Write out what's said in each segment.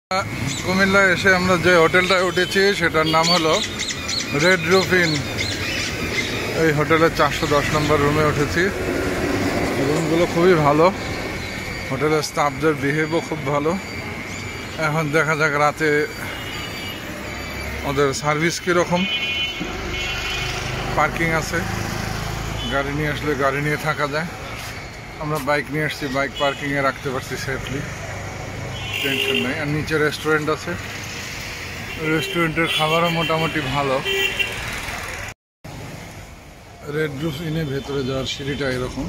কুমিল্লায় এসে আমরা যে হোটেলটায় উঠেছি সেটার নাম হলো রেড রুফ ইন। এই হোটেলের 410 নম্বর রুমে উঠেছি। রুমগুলো খুবই ভালো, হোটেলের স্টাফদের বিহেভও খুব ভালো। এখন দেখা যাক রাতে ওদের সার্ভিস কীরকম। পার্কিং আছে, গাড়ি নিয়ে আসলে গাড়ি নিয়ে থাকা যায়। আমরা বাইক নিয়ে আসছি, বাইক পার্কিংয়ে রাখতে পারছি সেফলি, টেনশন নেই। আর নিচে রেস্টুরেন্ট আছে, রেস্টুরেন্টের খাবারও মোটামুটি ভালো। রেড রুফ ইনে ভেতরে যাওয়ার সিঁড়িটা এরকম।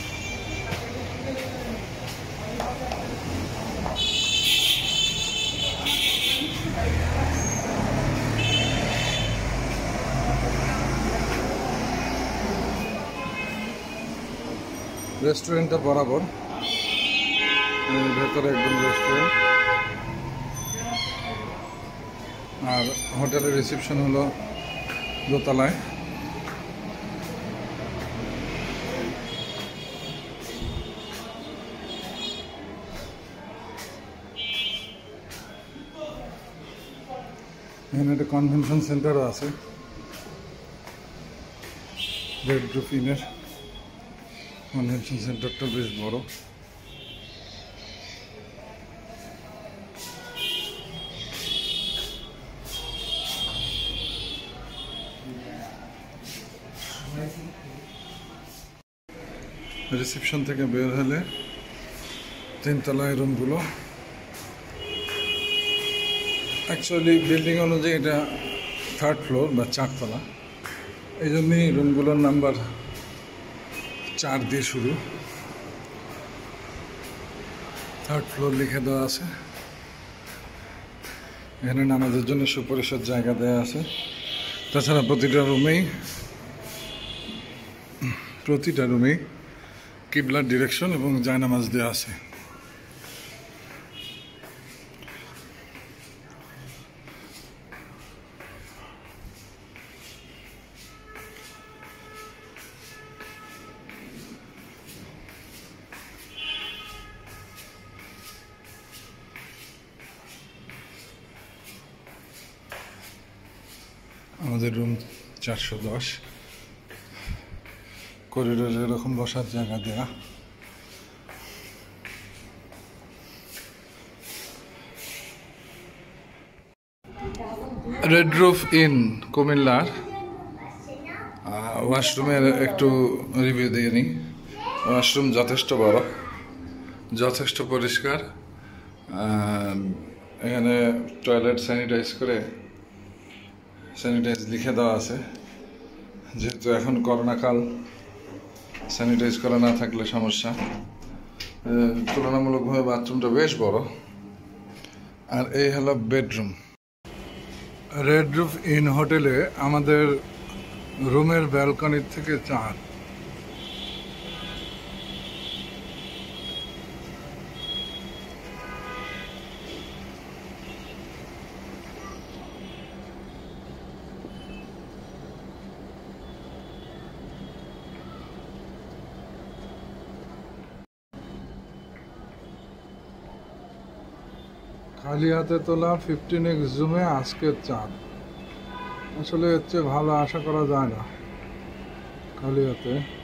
রেস্টুরেন্টটা বরাবর ভেতরে একদম রেস্টুরেন্ট। আর হোটেলের রিসেপশন হলো দোতলায়। এখানে একটা কনভেনশন সেন্টারও আছে রেড রুফ ইনের। কনভেনশন সেন্টারটা বেশ বড়। রিসেপশন থেকে বের হলে 3 তলায় রুমগুলো। অ্যাকচুয়ালি বিল্ডিং অনুযায়ী এটা 3rd ফ্লোর বা 4 তলা, এই জন্যই রুমগুলোর নাম্বার 4 দিয়ে শুরু। 3rd ফ্লোর লিখে দেওয়া আছে। এখানে নামাজের জন্য সুপরিসর জায়গা দেওয়া আছে। তাছাড়া প্রতিটা রুমেই কিবলার ডিরেকশন এবং জায়নামাজ দেওয়া আছে। আমাদের রুম 410, করিডোরে এরকম বসার জায়গা দেয়া। রেড রুফ ইন কুমিল্লার ওয়াশরুমের একটু রিভিউ দিয়ে নিই। ওয়াশরুম যথেষ্ট বড়, যথেষ্ট পরিষ্কার। এখানে টয়লেট স্যানিটাইজ লিখে দেওয়া আছে। যেহেতু এখন করোনাকাল, স্যানিটাইজ করা না থাকলে সমস্যা। তুলনামূলকভাবে বাথরুমটা বেশ বড়। আর এই হলো বেডরুম। রেড রুফ ইন হোটেলে আমাদের রুমের ব্যালকনির থেকে চাঁদ। খালি হাতে তোলা 15x জুমে আজকের চাঁদ। আসলে এর চেয়ে ভালো আশা করা যায় না খালি হাতে।